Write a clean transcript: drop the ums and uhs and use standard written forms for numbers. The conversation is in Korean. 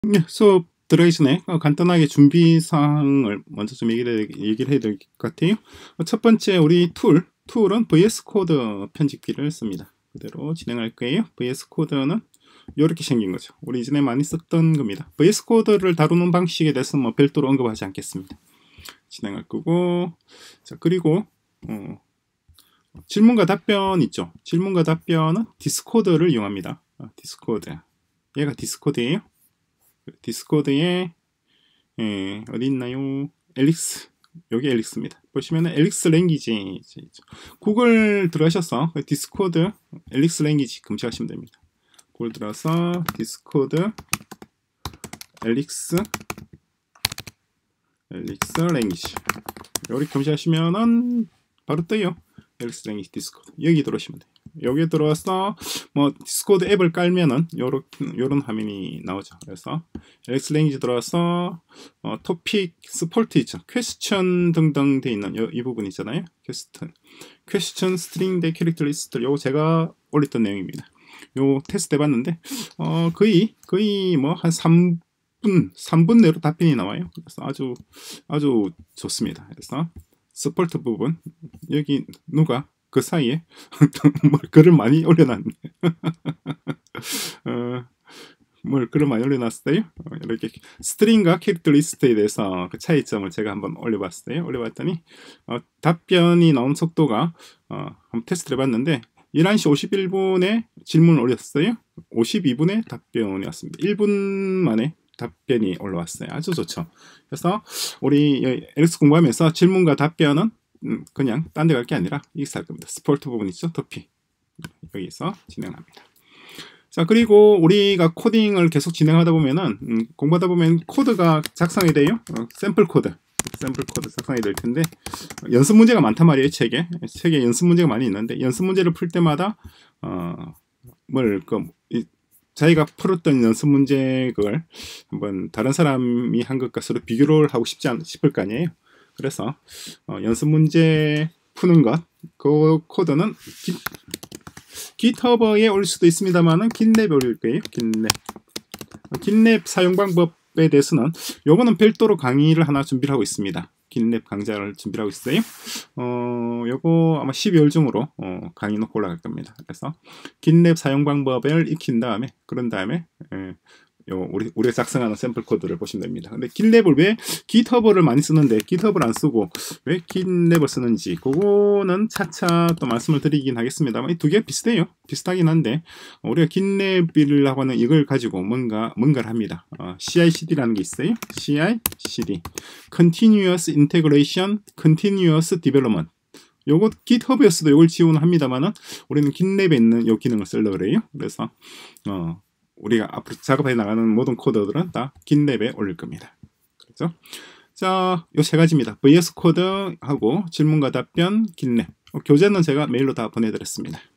수업 들어가기 전에 간단하게 준비 사항을 먼저 좀 얘기를 해야 될 것 같아요. 첫 번째, 우리 툴은 VS 코드 편집기를 씁니다. 그대로 진행할 거예요. VS 코드는 이렇게 생긴 거죠. 우리 이전에 많이 썼던 겁니다. VS 코드를 다루는 방식에 대해서 뭐 별도로 언급하지 않겠습니다. 진행할 거고, 자, 그리고 질문과 답변 있죠. 질문과 답변은 디스코드를 이용합니다. 디스코드, 얘가 디스코드예요. 디스코드에 어디 있나요? 엘릭스, 여기 엘릭스입니다. 보시면 엘릭스 랭귀지, 구글 들어가셔서 디스코드 엘릭스 랭귀지 검색하시면 됩니다. 구글 들어서 디스코드 엘릭스 랭귀지 여기 검색하시면은 바로 떠요. 엘릭스 랭귀지 디스코드, 여기 들어오시면 돼요. 여기에 들어와서 뭐 디스코드 앱을 깔면은 요런 화면이 나오죠. 그래서 엘릭스 랭귀지 들어와서 토픽, 스포트 있죠. 퀘스천 등등 돼 있는 이 부분 있잖아요. 퀘스천, 스트링, 대 캐릭터 리스트, 요거 제가 올렸던 내용입니다. 요 테스트 해봤는데 거의 뭐 한 3분 내로 답변이 나와요. 그래서 아주 좋습니다. 그래서 스포트 부분, 여기 누가 그 사이에 뭘 글을 많이 올려놨네. 뭘 글을 많이 올려놨어요. 이렇게 스트링과 캐릭터 리스트에 대해서 그 차이점을 제가 한번 올려봤어요. 올려봤더니 답변이 나온 속도가 한번 테스트를 해봤는데 11시 51분에 질문을 올렸어요. 52분에 답변이 왔습니다. 1분 만에 답변이 올라왔어요. 아주 좋죠. 그래서 우리 엘릭스 공부하면서 질문과 답변은 그냥 딴 데 갈 게 아니라 여기서 할 겁니다. 스포트 부분 있죠? 토픽, 여기서 진행합니다. 자, 그리고 우리가 코딩을 계속 진행하다 보면은 공부하다 보면 코드가 작성이 돼요. 샘플 코드 작성이 될 텐데 연습 문제가 많단 말이에요. 책에 연습 문제가 많이 있는데 연습 문제를 풀 때마다 자기가 풀었던 연습 문제 그걸 한번 다른 사람이 한 것과 서로 비교를 하고 싶을 거 아니에요. 그래서 연습 문제 푸는 것, 그 코드는 GitHub에 올 수도 있습니다만은 깃랩에 올릴 거예요. 깃랩 사용 방법에 대해서는 요거는 별도로 강의를 하나 준비를 하고 있습니다. 깃랩 강좌를 준비하고 있어요. 요거 아마 12월 중으로 강의 놓고 올라갈 겁니다. 그래서 깃랩 사용 방법을 익힌 다음에 우리가 작성하는 샘플 코드를 보시면 됩니다. 근데 깃랩을 왜 GitHub를 많이 쓰는데 GitHub를 안 쓰고 왜 깃랩을 쓰는지 그거는 차차 또 말씀을 드리긴 하겠습니다만 이 두 개 비슷해요. 비슷하긴 한데 우리가 깃랩이라고 하는 이걸 가지고 뭔가를 합니다. CI/CD라는 게 있어요. CI/CD, Continuous Integration, Continuous Development. 요거 GitHub에서도 이걸 지원합니다만은 우리는 깃랩에 있는 요 기능을 쓰려고 그래요. 그래서 우리가 앞으로 작업해 나가는 모든 코드들은 다 깃랩에 올릴 겁니다. 그렇죠? 자, 요 세 가지입니다. VS 코드하고 질문과 답변, 깃랩. 교재는 제가 메일로 다 보내드렸습니다.